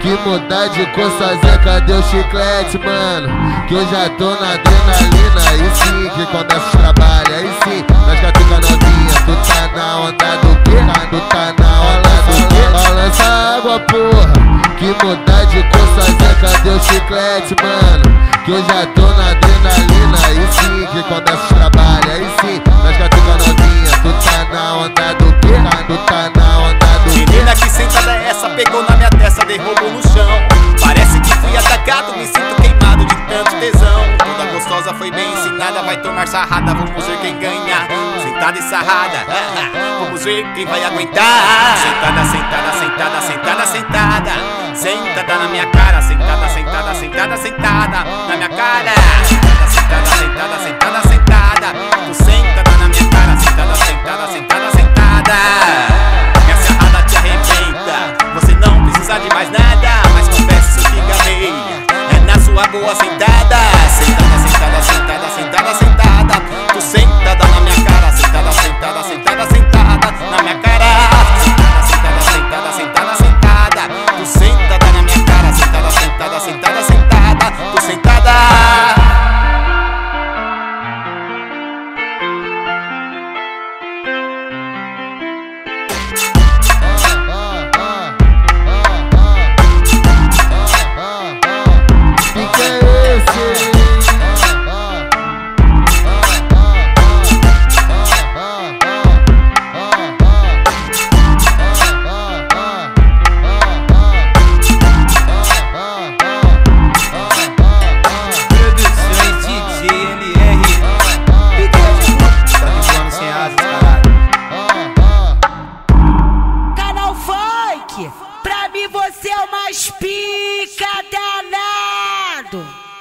Que mudar de cor sozinha, cadê o chiclete, mano? Que eu já tô na adrenalina. Aí sim, que quando nós trabalha, aí sim, nós catuca novinha. Tu tá na onda do quê? Tu tá na onda do quê? Balança a água, porra. Que mudar de cor sozinha, cadê o chiclete, mano? Que eu já tô na adrenalina. Aí sim, que quando nós trabalha, aí sim, nós catuca novinha. Tu tá na onda do quê? Tu tá na onda do quê? Menina, que sentada é essa? Pegou na minha testa, derrubou no chão. Parece que fui atacado, me sinto queimado de tanto tesão. Toda gostosa foi bem ensinada, vai tomar sarrada, vamos ver quem ganha. Sentada e sarrada, vamos ver quem vai aguentar. Sentada, sentada, sentada, sentada, sentada. Sentada na minha cara, sentada, sentada, sentada, sentada na minha cara. Sentada, sentada, sentada, sentada, sentada. Tu sentada na minha cara, sentada, sentada, sentada, sentada. Minha sarrada te arrebenta, você não precisa de mais nada. Mas confesso que gamei, é na sua boa sentada. Sentada, sentada, sentada, sentada, sentada. Tu sentada na minha cara, sentada, sentada, sentada, sentada na minha cara. Sentada, sentada, sentada, sentada, sentada. Tu sentada na minha cara, sentada, sentada, sentada, sentada. Tu sentada. Pra mim você é o mais pica danado.